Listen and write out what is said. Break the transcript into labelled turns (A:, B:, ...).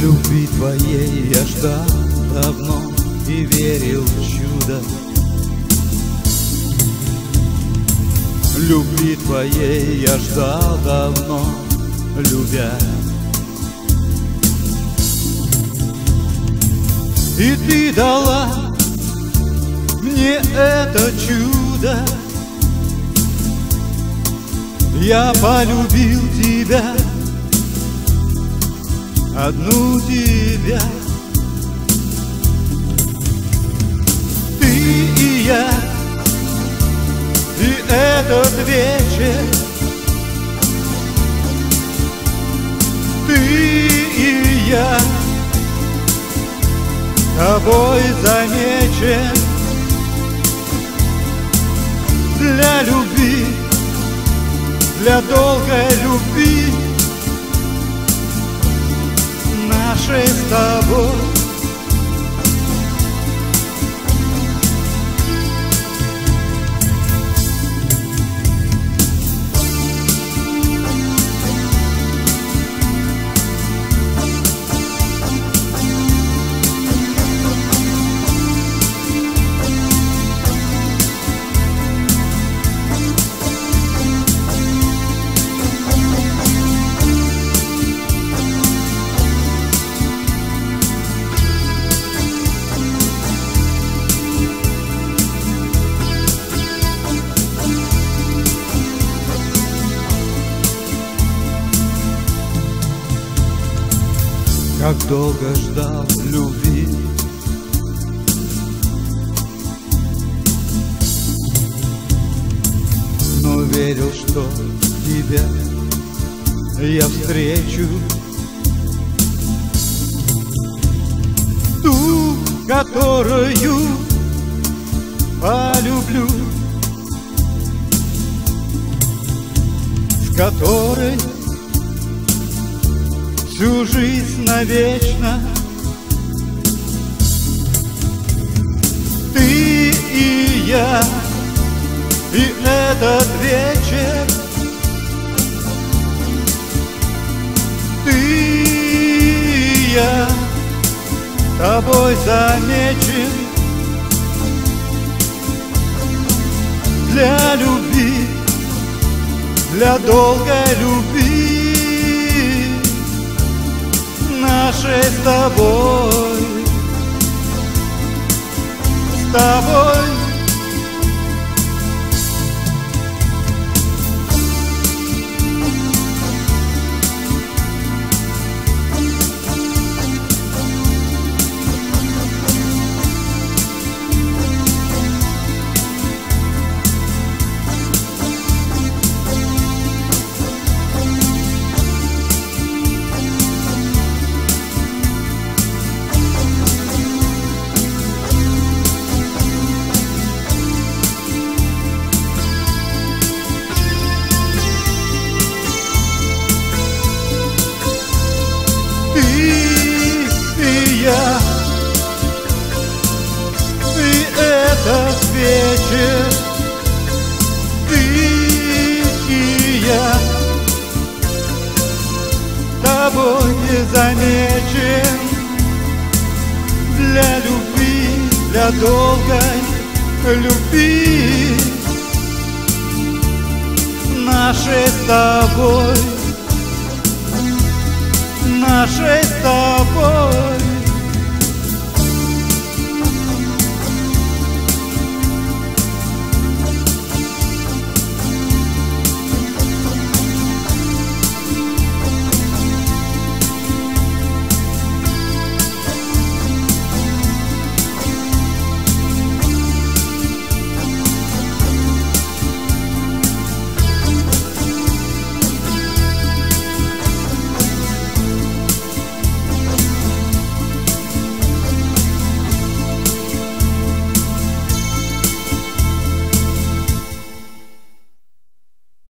A: Любви твоей я ждал давно и верил в чудо. Любви твоей я ждал давно, любя. И ты дала мне это чудо. Я полюбил тебя, одну тебя. Ты и я, и этот вечер. Ты и я, тобой замечен. Для любви, для долгой любви нашей с тобой. Как долго ждал любви, но верил, что тебя я встречу, ту, которую полюблю, с которой всю жизнь навечно. Ты и я, и этот вечер. Ты и я, тобой замечен. Для любви, для долгой любви нашей с тобой, с тобой. И этот вечер. Ты и я, тобой замечен. Для любви, для долгой любви нашей с тобой, нашей с тобой.